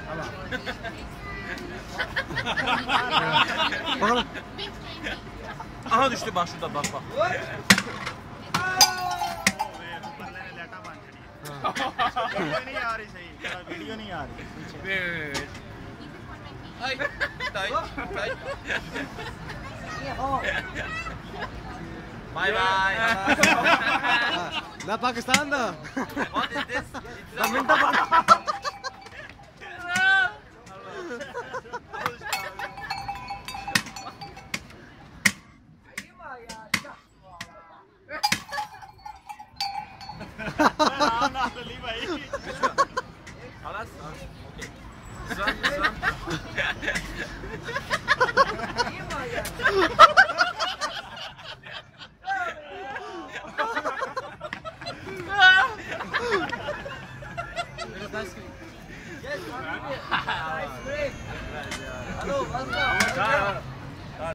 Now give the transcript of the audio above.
Bakalım. Aha düştü bak şurada bak. Video नहीं आ रही सही, वीडियो नहीं आ रही। Bye bye. मैं पाकिस्तान दा। What is this? خلاص اوكي سلام سلام Icecream. Yes, Icecream. Hello, welcome.